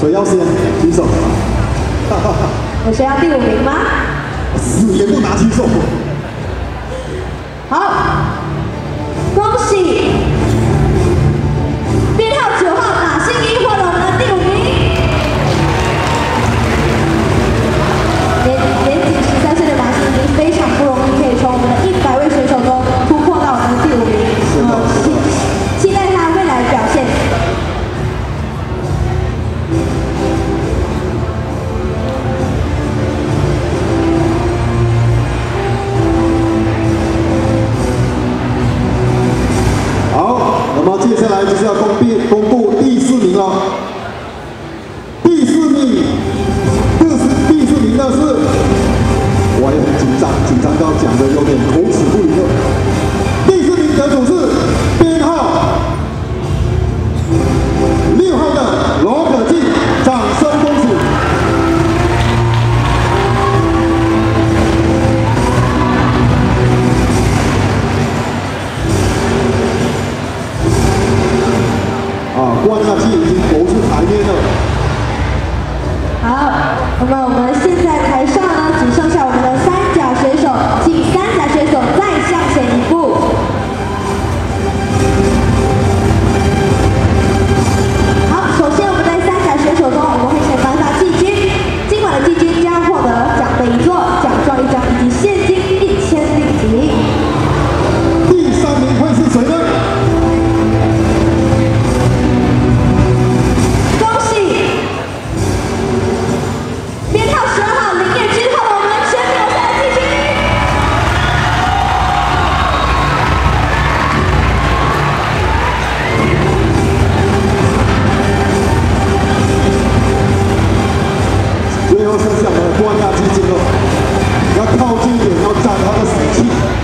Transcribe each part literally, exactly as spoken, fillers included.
谁要先举手？ 有谁要第五名吗？ 死也不拿起手。 好，恭喜编号九号马信一获得我们的第五名。年年仅十三岁的马信一非常不容易，可以从我们的一百位选手中突破到我们的第五名。嗯，期期待他未来表现。 那么接下来就是要公布公布第四名了。第四名，第四第四名的是，我也很紧张，紧张到讲的有点口齿不清了。第四名得主是编号六号的罗可静，掌声恭喜！ 啊，关亚季已经投出台面了。 好，那么我们现在台上呢，只剩下我们的三甲选手，请三甲选手再向前一步。好，首先我们在三甲选手中，我们会先颁发季军，今晚的季军将获得奖杯一座、奖状一张以及现金一千令吉。 第三名会是谁呢？ 最后剩下我的关亚基金了，要靠近一点，要沾他的死气。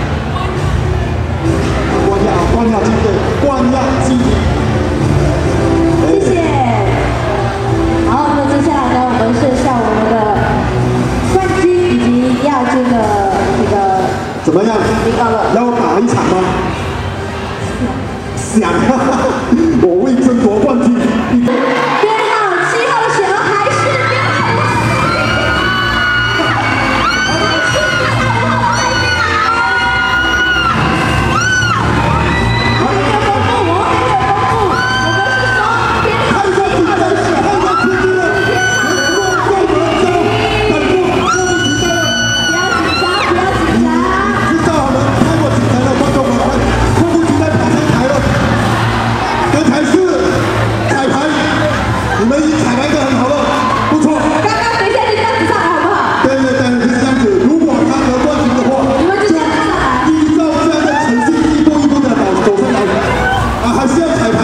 关亚，关亚基金，关亚基金。 谢谢。好，那接下来呢，我们剩下我们的冠军以及亚军的这个怎么样？要打一场吗？想，我为争夺冠军。 编号七号的选还是编号。 还是要彩排。